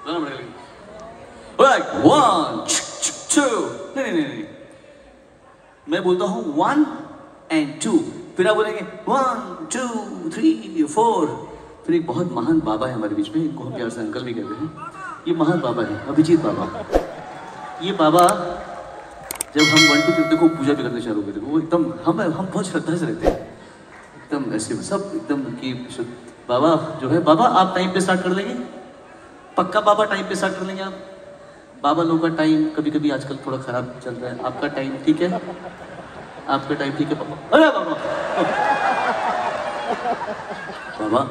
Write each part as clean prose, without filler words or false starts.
Right, 1, 2, नहीं, मैं बोलता हूँ 1 and 2, फिर आप बोलेंगे 1, 2, 3, 4। फिर एक बहुत महान बाबा है हमारे बीच में, इनको हम प्यार से अंकल भी कहते हैं। ये महान बाबा है, अभिजीत बाबा। ये बाबा जब हम 1, 2, 3 को पूजा भी करने चालू करते वो एकदम हम बहुत श्रद्धा से रहते हैं, एकदम ऐसे सब एकदम कि बाबा जो है, बाबा आप टाइम पे स्टार्ट कर लेंगे, पक्का बाबा टाइम पे स्टार्ट कर लेंगे आप। बाबा लोगों का टाइम कभी कभी आजकल थोड़ा खराब चल रहा है, आपका टाइम ठीक है? आपका टाइम ठीक है बाबा? अरे बाबा बाबा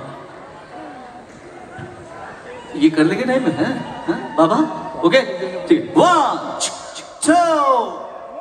ये कर लेंगे टाइम में, है बाबा? ओके ठीक है, 1, 2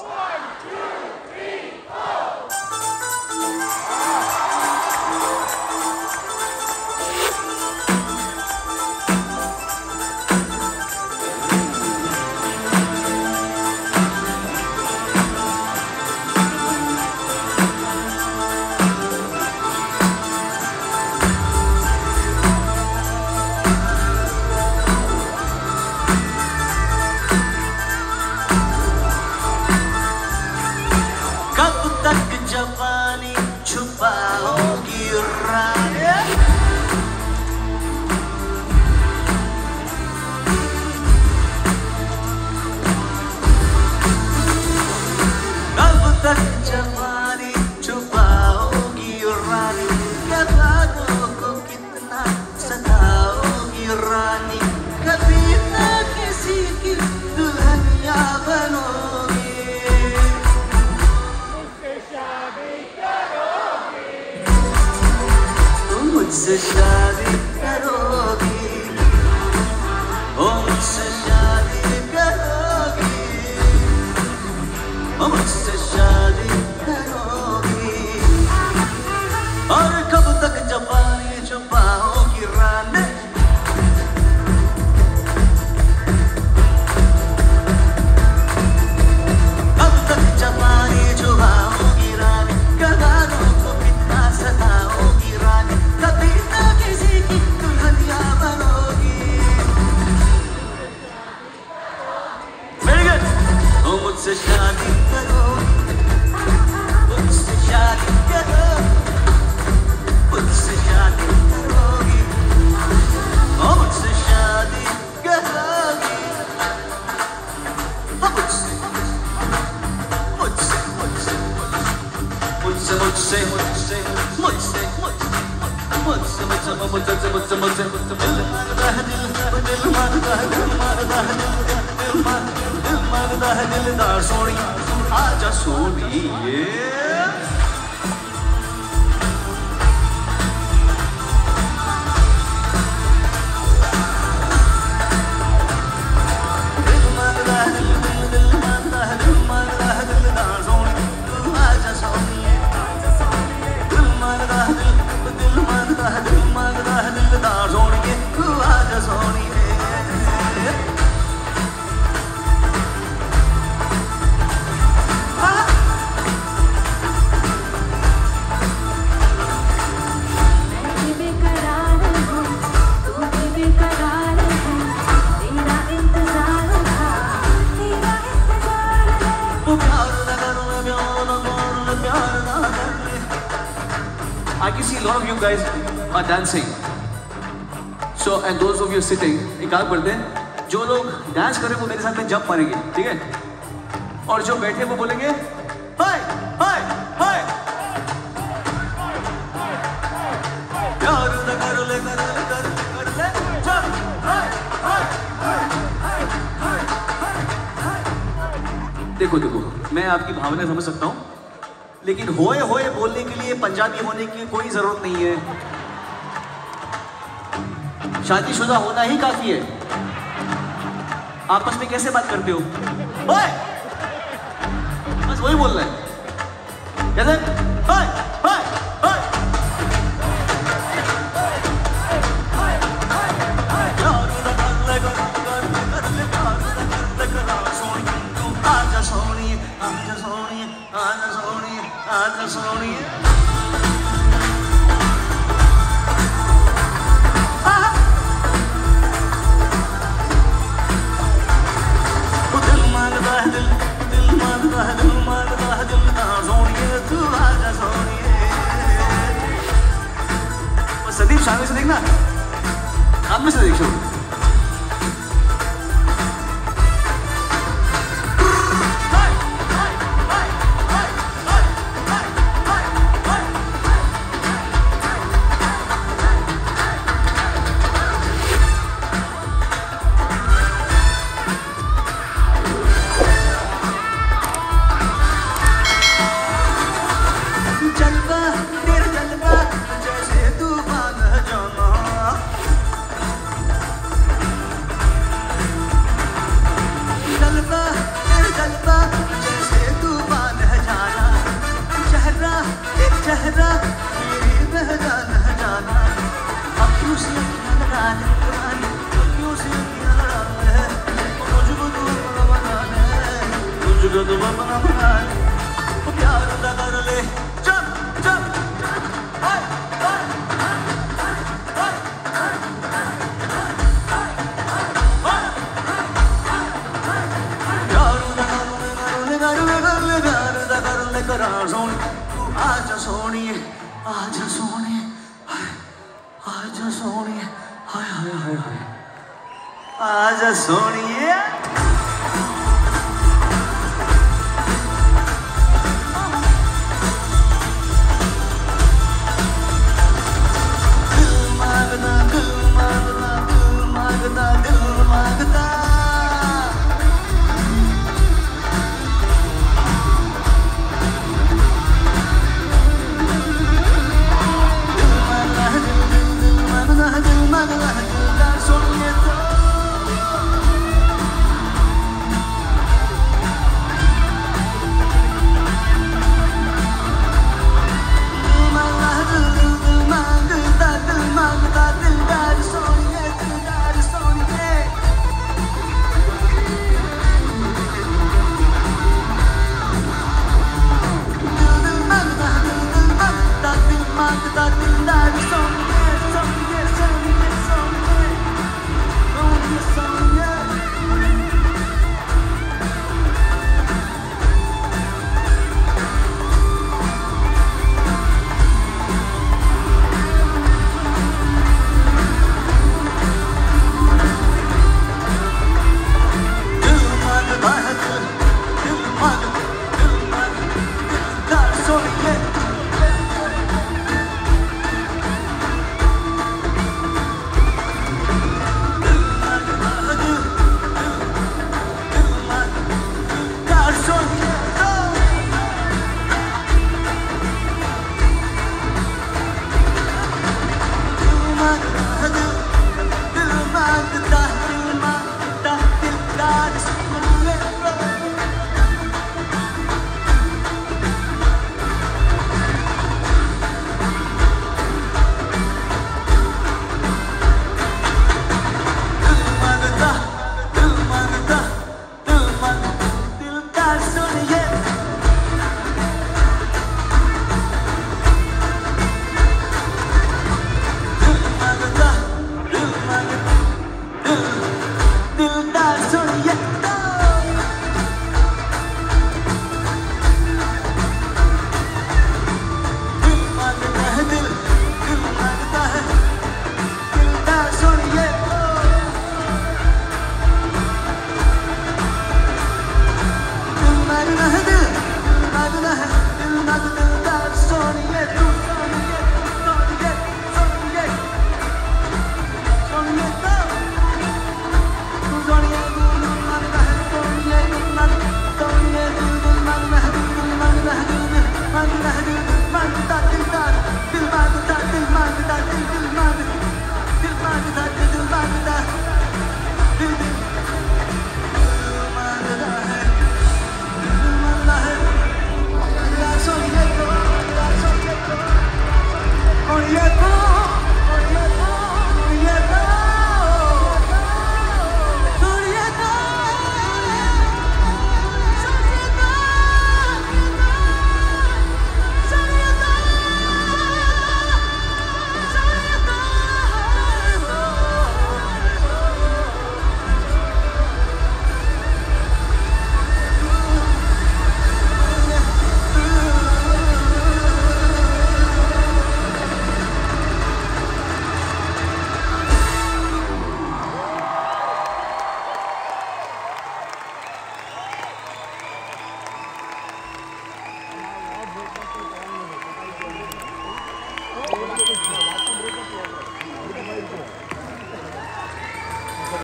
मुझसे शादी करोगी, ओ मुझसे शादी करोगी, ओ मुझसे शादी करोगी। और कब तक जबानी छुपाओगी रानी, कब तक जबानी छुपाओगी रानी, कबारों को कितना सताओगी रानी, कभी ना किसी की दुल्हनिया बनोगी। Very good. ओ मुझसे शादी करोगी, मुझसे शादी करोगी, मुझसे शादी करोगी, ओ मुझसे शादी करोगी, ओ मुझसे मुझसे मुझसे मुझसे मुझसे मुझसे मुझसे मुझसे मुझसे मुझसे मुझसे दिल मांगता है, दिल मांगता है, दिल मांगता है, दिल मांगता है, दिलदार सोनी आजा सोनी। दिल मांगता है, दिल मांगता है, दिल मांगता है, दिलदार सोनी तू आजा सोनी। दिल मांगता है, दिल मांगता है, दिल मांगता है, दिलदार सोनी तू आजा Soni. I can see a lot of you guys are dancing. So and those of you sitting, एक काम करते हैं, जो लोग डांस करें वो मेरे साथ में जंप मारेंगे, ठीक है? और जो बैठे वो बोलेंगे हाय हाय हाय। यार कर ले चल हाय हाय हाय। देखो मैं आपकी भावना समझ सकता हूँ, लेकिन होए होए बोलने के लिए पंजाबी होने की कोई जरूरत नहीं है, शादीशुदा होना ही काफी है। आपस में कैसे बात करते हो? ओए! बस वही बोल रहे हैं, कैसे? ओए! ओए! ओए! आजा सोनी, आजा सोनी, आजा सोनी, आजा सोनी। सामने से देखना, सामने से देख शुरू। चेहरा मेरी बहरा न जाना, अब क्यों से अखियां लगा ले, अब क्यों से अखियां लगा ले, मुझको तू अपना बना ले, मुझको तू अपना बना ले, वो प्यार अदा कर ले, चल चल हाय हाय आजा सोनिए, आजा सोनिए, आजा सोनिए, हाय हाय हाय हाय, आजा सोनिए। दिल मांगता, दिल मांगता, दिल मांगता, दिल मांगता, Sonia, बोला